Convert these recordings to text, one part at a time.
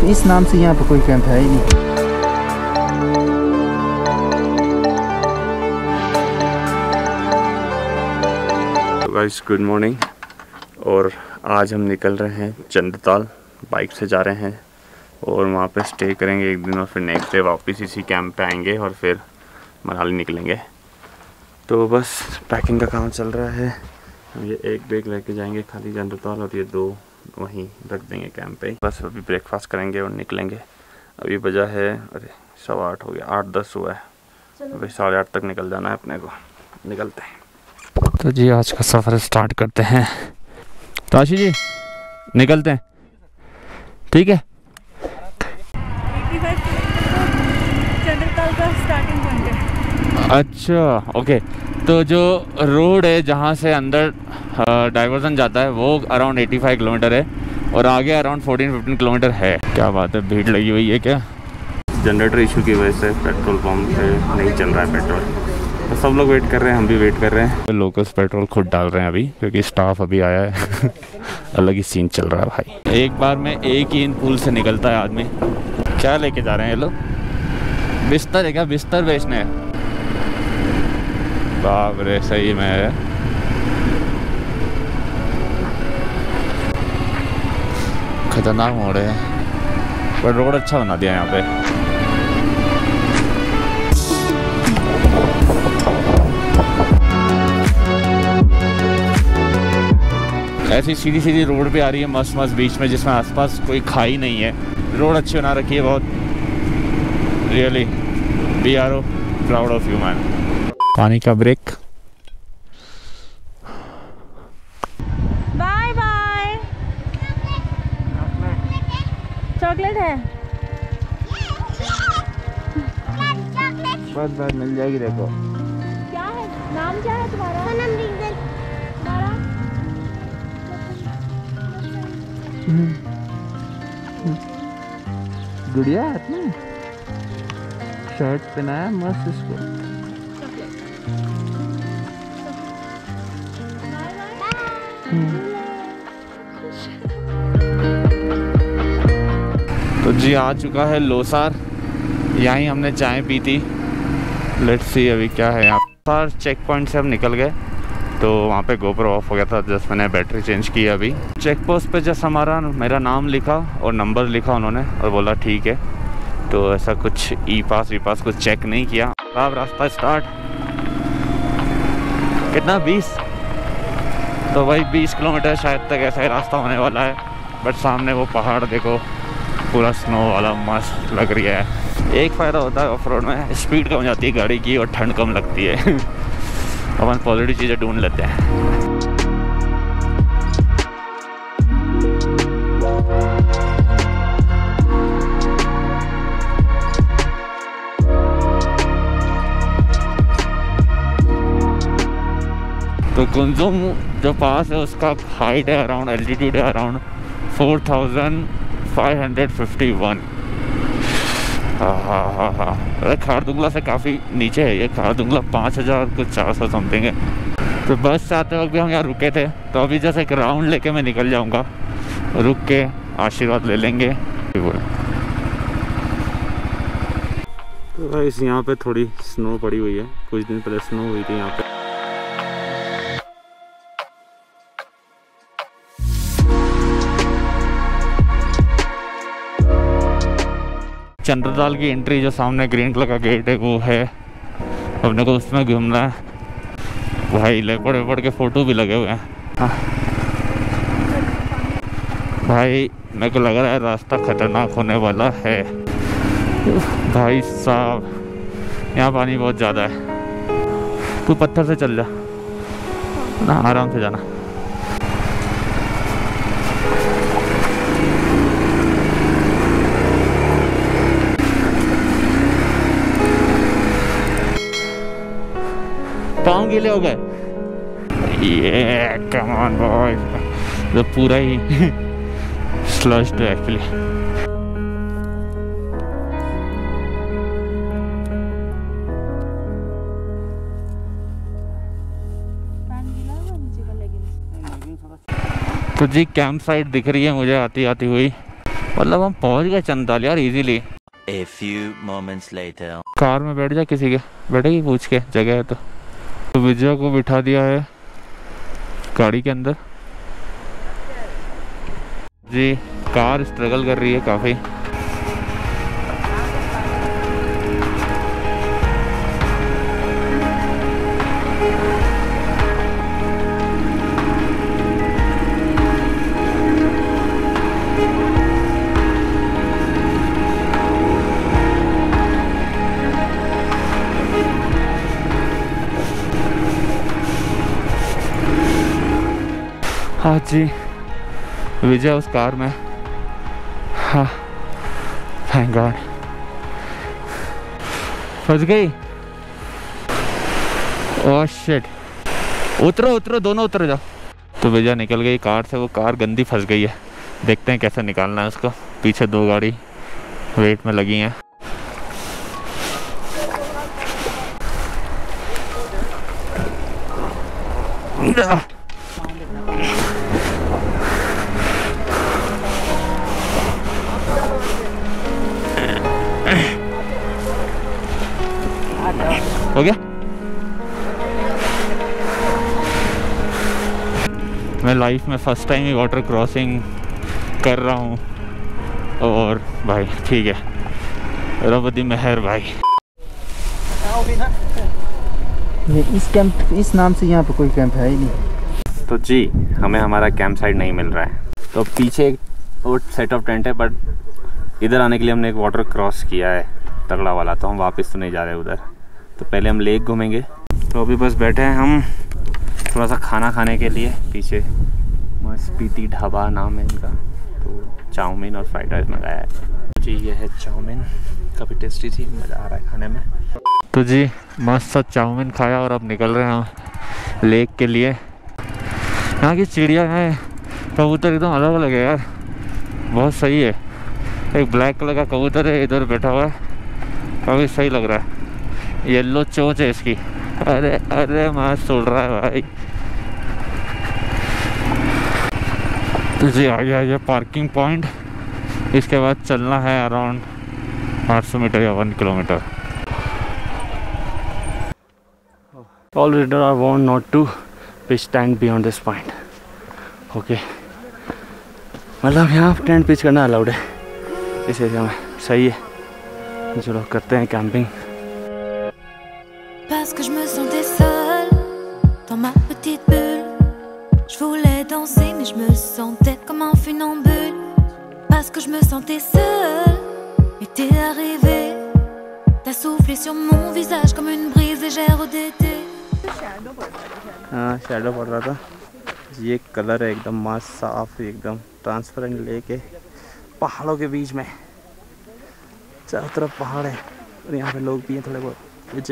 इस नाम से यहाँ पर कोई कैंप है ही नहीं। Guys good morning. और आज हम निकल रहे हैं चंद्रताल, बाइक से जा रहे हैं और वहाँ पे स्टे करेंगे एक दिन और फिर नेक्स्ट डे वापस इसी कैंप पे आएंगे और फिर मनाली निकलेंगे। तो बस पैकिंग का काम चल रहा है। हम ये एक बैग लेके जाएंगे खाली चंद्रताल और ये 2 वहीं रख देंगे कैंप पे। बस अभी ब्रेकफास्ट करेंगे और निकलेंगे। अभी बजा है 8:15 हो गया, 8:10 हुआ है। अभी 8:30 तक निकल जाना है अपने को। निकलते हैं। तो जी आज का सफ़र स्टार्ट करते हैं। ताशी जी निकलते हैं, ठीक है। 85 चंद्रताल का स्टार्टिंग पॉइंट है। अच्छा ओके। तो जो रोड है जहाँ से अंदर डाइवर्जन जाता है वो अराउंड 85 किलोमीटर है और आगे अराउंड 14-15 किलोमीटर है। क्या बात है, भीड़ लगी हुई है क्या? जनरेटर इशू की वजह से पेट्रोल पंप पे नहीं चल रहा है पेट्रोल। तो सब लोग वेट कर रहे हैं, हम भी वेट कर रहे हैं। लोकल्स पेट्रोल खुद डाल रहे हैं अभी क्योंकि स्टाफ अभी आया है। अलग ही सीन चल रहा है भाई। एक बार में एक ही इन पुल से निकलता है आदमी। क्या लेके जा रहे हैं ये लोग? बिस्तर है क्या? बिस्तर बेचने हैं? बाप रे, सही में है। खतरनाक मोड़ है पर रोड अच्छा बना दिया यहाँ पे। ऐसी सीधी सीधी रोड पे आ रही है मस्त मस्त बीच में, जिसमें आसपास कोई खाई नहीं है। रोड अच्छी बना रखी है बहुत। Really we are proud of you man. पानी का ब्रेक। Bye bye. चॉकलेट है? बस बस मिल जाएगी। देखो क्या है, नाम क्या है तुम्हारा? तुम्हारा गुड़िया हाथ में शर्ट पहनाया मस्त इसको। तो जी आ चुका है लोसार। यहीं हमने चाय पी थी। लेट्स सी अभी क्या है यहाँ पर। चेक पॉइंट से हम निकल गए तो वहाँ पे गोप्रो ऑफ हो गया था। जस्ट मैंने बैटरी चेंज की अभी। चेक पोस्ट पे जस्ट मेरा नाम लिखा और नंबर लिखा उन्होंने और बोला ठीक है। तो ऐसा कुछ ई पास कुछ चेक नहीं किया। अब रास्ता स्टार्ट। कितना 20? तो भाई 20 किलोमीटर शायद तक ऐसा ही रास्ता होने वाला है। बट सामने वो पहाड़ देखो, पूरा स्नो वाला मस्त लग रही है। एक फ़ायदा होता है ऑफ रोड में, स्पीड कम जाती है गाड़ी की और ठंड कम लगती है। अपन पॉजिटिव चीज़ें ढूंढ लेते हैं। तो कुंजुम जो पास है उसका हाइट है अराउंड, एल्टीट्यूड है अराउंड 4551। हाँ। अरे खारदुंगला से काफ़ी नीचे है ये। खारदुंगला 5400 समथिंग है। तो बस से आते वक्त भी हम यहाँ रुके थे। तो अभी जैसे एक राउंड लेके मैं निकल जाऊँगा, रुक के आशीर्वाद ले लेंगे। तो गाइस यहाँ पे थोड़ी स्नो पड़ी हुई है। कुछ दिन पहले स्नो हुई थी यहाँ पे। चंद्रताल की एंट्री जो सामने ग्रीन कलर का गेट है वो है। अपने को उसमें घूमना है भाई। लेपड़ के फोटो भी लगे हुए हैं। हाँ भाई, मेरे को लग रहा है रास्ता खतरनाक होने वाला है भाई साहब। यहाँ पानी बहुत ज़्यादा है। तू पत्थर से चल जा ना, आराम से जाना। पाँव गीले हो गए। ये कम ऑन बॉय। तो पूरा ही स्लश्ड है एक्चुअली। तो जी कैंप साइट दिख रही है मुझे आती आती हुई। मतलब हम पहुंच गए चंद्रताल यार easily. A few moments later. Car में बैठ जा, किसी के बैठेगी पूछ के, जगह है तो विजय को बिठा दिया है गाड़ी के अंदर। जी कार स्ट्रगल कर रही है काफ़ी। हाँ जी विजय उस कार में। हाँ थैंक गॉड। फंस गई। Oh shit. उतरो उतरो, दोनों उतर जाओ। तो विजय निकल गई कार से। वो कार गंदी फंस गई है, देखते हैं कैसे निकालना है उसको। पीछे 2 गाड़ी वेट में लगी हैं। हो गया। मैं लाइफ में फर्स्ट टाइम ही वाटर क्रॉसिंग कर रहा हूँ और भाई ठीक है, रब दी मेहर भाई। इस कैंप, इस नाम से यहाँ पे कोई कैंप है ही नहीं। तो जी हमें हमारा कैंप साइट नहीं मिल रहा है। तो पीछे एक और सेट ऑफ टेंट है, बट इधर आने के लिए हमने एक वाटर क्रॉस किया है तगड़ा वाला, तो हम वापस तो नहीं जा रहे उधर। तो पहले हम लेक घूमेंगे। तो अभी बस बैठे हैं हम थोड़ा सा खाना खाने के लिए। पीछे स्पीति ढाबा नाम है इनका। तो चाउमीन और फ्राइड राइस मंगाया है जी। ये है चाउमीन, काफ़ी टेस्टी थी, मज़ा आ रहा है खाने में। तो जी मस्त सा चाउमीन खाया और अब निकल रहे हैं हम लेक के लिए। यहाँ की चिड़िया है, कबूतर एकदम अलग अलग है यार, बहुत सही है। एक ब्लैक कलर का कबूतर है इधर बैठा हुआ है, काफ़ी सही लग रहा है। येलो चोंच है इसकी। अरे अरे मस्त उड़ रहा है भाई। तो जी आ गया ये पार्किंग पॉइंट। इसके बाद चलना है अराउंड 800 मीटर या 1 kilometre. Already I want not to pitch tent beyond this point. Okay. मतलब यहाँ टेंट पिच करना अलाउड है इस एरिया में, सही है। चलो करते हैं camping. Parce que je me sentais seule dans ma petite bulle. Je voulais danser mais je me sentais comme un funambule. Parce que je me sentais seule et t'es arrivé. T'as soufflé sur mon visage comme une brise légère d'été. हाँ shadow पड़ रहा था। ये colour है एकदम मस्त साफ, एकदम ट्रांसपेरेंट लेक है पहाड़ों के बीच में। चारों तरफ पहाड़ है और यहाँ पे लोग भी हैं थोड़े बहुत।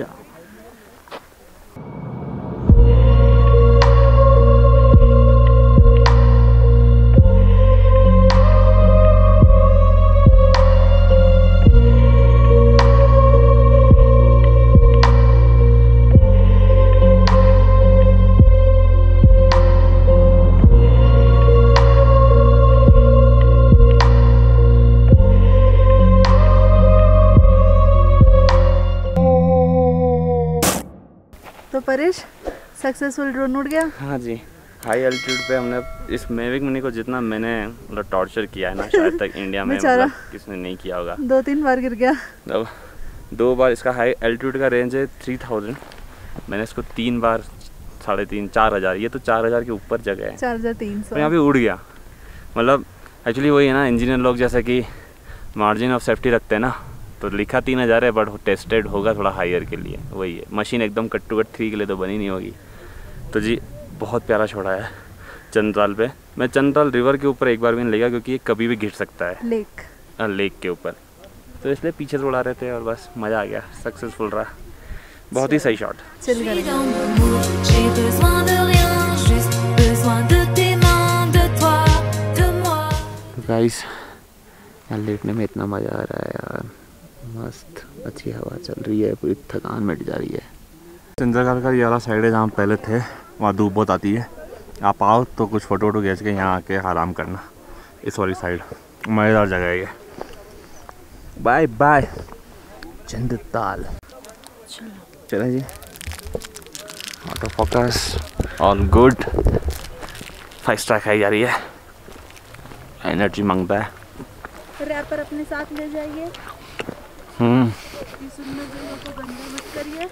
तो परेश सक्सेसफुल ड्रोन उड़ गया। हाँ जी, हाई एल्टीट्यूड पे हमने इस मेविक मिनी को जितना मैंने मतलब टॉर्चर किया है ना, शायद तक इंडिया में मतलब किसने नहीं किया होगा। 2-3 बार गिर गया। अब 2 बार। इसका हाई एल्टीट्यूड का रेंज है 3000। मैंने इसको 3 बार 3,500 4,000, ये तो 4,000 के ऊपर जगह है, 4,300। यहाँ पे उड़ गया। मतलब एक्चुअली वही है ना, इंजीनियर लोग जैसे कि मार्जिन ऑफ सेफ्टी रखते हैं ना, तो लिखा 3,000 है बट टेस्टेड होगा थोड़ा हायर के लिए। वही है, मशीन एकदम कट टू कट 3 के लिए तो बनी नहीं होगी। तो जी बहुत प्यारा छोड़ा है चंद्रताल पे। मैं चंद्रताल रिवर के ऊपर एक बार भी नहीं लगा क्योंकि ये कभी भी गिर सकता है लेक के ऊपर, तो इसलिए पीछे से उड़ा रहे थे और बस मज़ा आ गया। सक्सेसफुल रहा, बहुत ही सही शॉट। गाइस यहाँ लेटने में इतना मज़ा आ रहा है यार, मस्त अच्छी हवा चल रही है, पूरी थकान मिट जा रही है। चंद्रताल का ये वाला साइड है जहाँ पहले थे, वहाँ धूप बहुत आती है। आप आओ तो कुछ फ़ोटो वोटो खींच के यहाँ आके आराम करना। इस वाली साइड मज़ेदार जगह है ये। Bye bye Chandratal. चलो जी, auto focus all good. 5 star खाई जा रही है, एनर्जी मांगता है। रैपर अपने साथ ले जाइए। सुंदर जगह को गंदा मत करिए।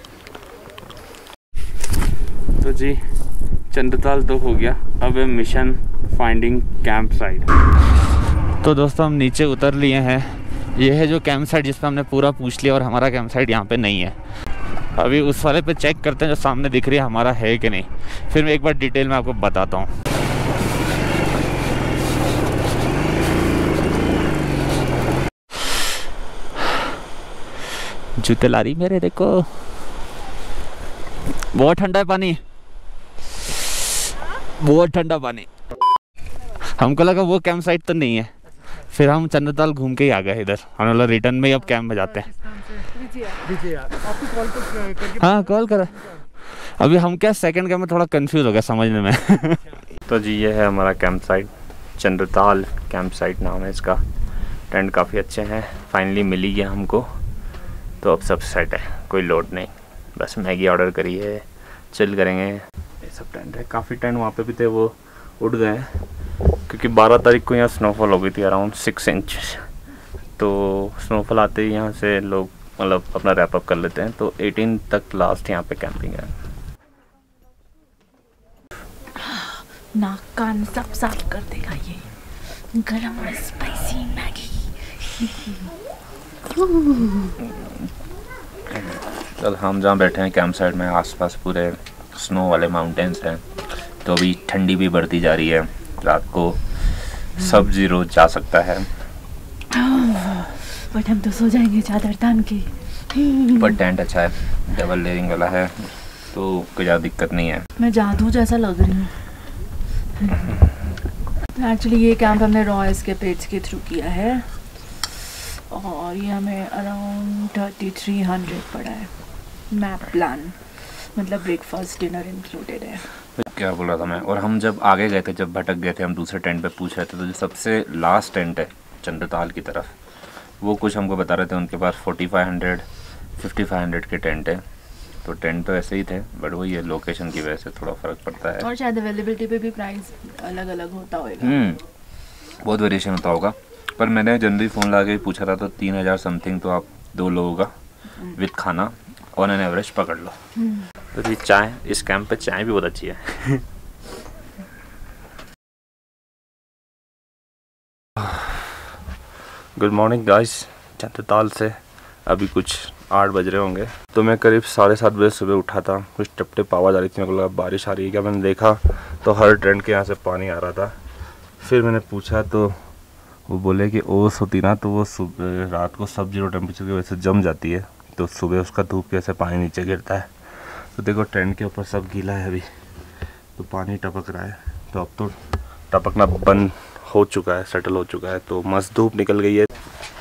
तो जी चंद्रताल तो हो गया, अब है मिशन फाइंडिंग कैंप साइट। तो दोस्तों हम नीचे उतर लिए हैं। ये है जो कैंप साइट जिस पर हमने पूरा पूछ लिया, और हमारा कैंप साइट यहाँ पे नहीं है। अभी उस वाले पे चेक करते हैं जो सामने दिख रही है हमारा है कि नहीं, फिर मैं एक बार डिटेल में आपको बताता हूँ। जूते ला रही मेरे, देखो बहुत ठंडा है पानी, बहुत ठंडा पानी। हमको लगा वो कैंप साइट तो नहीं है, फिर हम चंद्रताल घूम के ही आ गए इधर। हम लोग रिटर्न में ही अब कैंप में जाते हैं। हाँ कॉल करा। अभी हम क्या सेकंड कैंप में थोड़ा कंफ्यूज हो गया समझने में। तो जी ये है हमारा camp site, Chandratal camp site नाम है इसका। टेंट काफ़ी अच्छे हैं, फाइनली मिल ही गया हमको, तो अब सब सेट है, कोई लोड नहीं। बस मैगी ऑर्डर करी है, चिल करेंगे। ये सब टेंट है, काफ़ी टेंट वहाँ पे भी थे, वो उड़ गए क्योंकि 12 तारीख को यहाँ स्नोफॉल हो गई थी अराउंड 6 इंच। तो स्नोफॉल आते ही यहाँ से लोग मतलब अपना रैप अप कर लेते हैं। तो 18 तक लास्ट यहाँ पे कैंपिंग है। नाक कान सब साफ कर देगा ये गरम और स्पाइसी मैगी। चल हम जहाँ बैठे हैं कैंप साइड में, आसपास पूरे स्नो वाले माउंटेन्स हैं, तो अभी ठंडी भी बढ़ती जा रही है। रात को सब 0 जा सकता है, बट हम तो सो जाएंगे चादर तान के। पर टेंट अच्छा है, डबल लेयरिंग वाला है, तो कोई ज़्यादा दिक्कत नहीं है। मैं जादू जैसा लग रही हूँ। एक्चुअली ये कैंप हमने रॉ एस्केपेड्स के थ्रू किया है, और ये हमें अराउंड 3300 पड़ा है। मैप प्लान मतलब ब्रेकफास्ट डिनर इंक्लूडेड है। क्या बोल रहा था मैं, और हम जब आगे गए थे, जब भटक गए थे, हम दूसरे टेंट पे पूछ रहे थे, तो जो सबसे लास्ट टेंट है चंद्रताल की तरफ, वो कुछ हमको बता रहे थे उनके पास 4500 5500 के टेंट है। तो टेंट तो ऐसे ही थे, बट वही है लोकेशन की वजह से थोड़ा फ़र्क पड़ता है, और शायद अवेलेबिलिटी पे भी प्राइस अलग अलग होता होगा। बहुत वेरिएशन होता होगा। पर मैंने जनरली फ़ोन लगा के पूछा था, तो 3000 समथिंग तो आप 2 लोगों का विद खाना ऑन एन एवरेज पकड़ लो। तो ये चाय, इस कैंप पे चाय भी बहुत अच्छी है। गुड मॉर्निंग गाइस, चंद्रताल से अभी कुछ 8 बज रहे होंगे। तो मैं करीब 7:30 बजे सुबह उठा था, कुछ टप टप आवाज़ आ रही थी, मेरे को लगा बारिश आ रही है क्या। मैंने देखा तो हर टेंट के यहाँ से पानी आ रहा था। फिर मैंने पूछा तो वो बोले कि ओस होती ना, तो वो सुबह रात को सब 0 टेम्परेचर की वजह से जम जाती है, तो सुबह उसका धूप के वजह से पानी नीचे गिरता है। तो देखो टेंट के ऊपर सब गीला है अभी, तो पानी टपक रहा है। तो अब तो टपकना बंद हो चुका है, सेटल हो चुका है, तो मस्त धूप निकल गई है।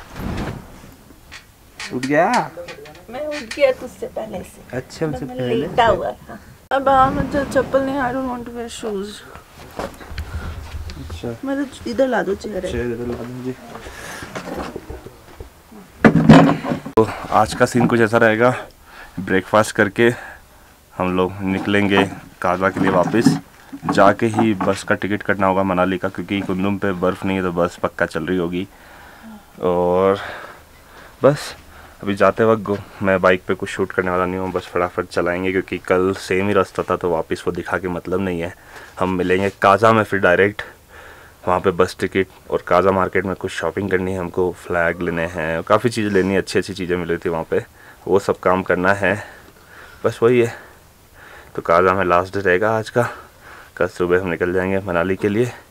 उठ गया? मैं उठ गया तुझसे पहले से। अच्छा, मुझसे मैं पहले लेटा हुआ था। अब मुझे चप्पल नहीं, I don't want to wear shoes. अच्छा, मेरे इधर ला दो चेयर इधर ला दीजिए। तो आज का सीन कुछ ऐसा रहेगा, ब्रेकफास्ट करके हम लोग निकलेंगे काजा के लिए वापस। जाके ही बस का टिकट कटना होगा मनाली का, क्योंकि कुंदुम पे बर्फ़ नहीं है, तो बस पक्का चल रही होगी। और बस अभी जाते वक्त मैं बाइक पे कुछ शूट करने वाला नहीं हूँ, बस फटाफट चलाएंगे, क्योंकि कल सेम ही रास्ता था, तो वापस वो दिखा के मतलब नहीं है। हम मिलेंगे काजा में, फिर डायरेक्ट वहाँ पे बस टिकट, और काजा मार्केट में कुछ शॉपिंग करनी है हमको, फ्लैग लेने हैं, काफ़ी चीज़ें लेनी है, अच्छी अच्छी चीज़ें मिल रही थी वहाँ पे, वो सब काम करना है। बस वही है। तो काजा में लास्ट डे रहेगा आज का। कल सुबह हम निकल जाएंगे मनाली के लिए।